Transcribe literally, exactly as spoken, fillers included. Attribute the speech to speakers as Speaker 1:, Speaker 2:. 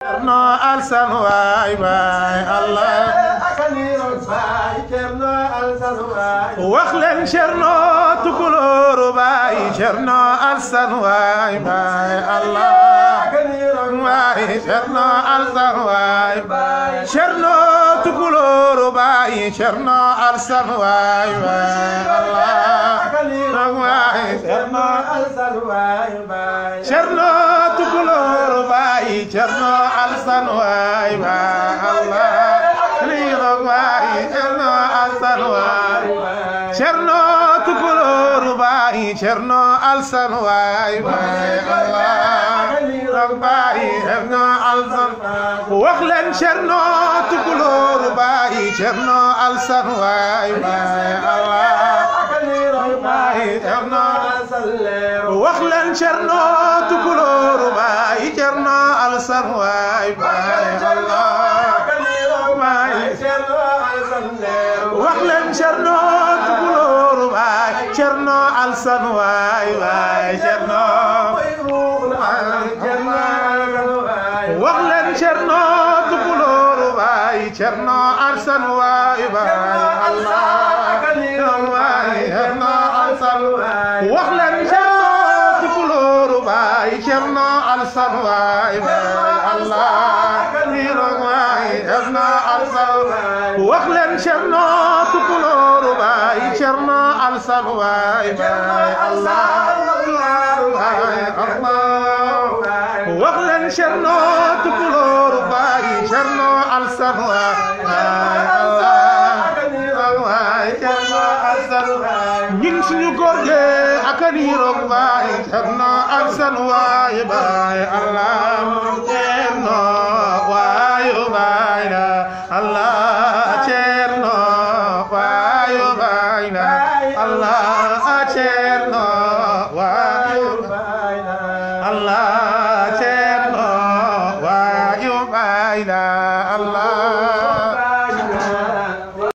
Speaker 1: Cerno Alsan waay baay Allah wax leen Cerno Tukulóor baay Cerno Alsan waay baay Allah waay Cerno Alsan waay Cerno Tukulóor baay Cerno Alsan waay baay Allah waay Cerno Alsan waay baay Cerno Tukulóor baay Cerno Alsan waay baay Allah lii rek waay Cerno Alsan waay Cerno Tukulóor baay Cerno Alsan waay baay Allah rek baay Cerno Alsan wax leen Cerno Tukulóor baay Cerno Alsan waay baay Allah baay Cerno wax leen Cerno Tukulóor baay Cerno Alsan waay baay Allah baay wax leen Cerno Tukulóor baay Cerno Alsan waay baay Cerno wax leen Cerno Tukulóor baay Cerno Alsan waay baay Allah waay Cerno Alsan wax leen Cerno Tukulóor baay Cerno Alsan waay baay Allah waay Cerno Alsan wax leen Cerno Tukulóor baay Cerno Alsan waay baay Allah waay Allah wax leen Cerno Tukulóor baay Cerno Alsan waay Allah waay Cerno Alsan ñun suñu góor ge ak niroog baay Cerno Alsan waay baay Allah Cerno waay baay la Allah Cerno waay baay la Allah Cerno waay baay la Allah Cerno waay baay la Allah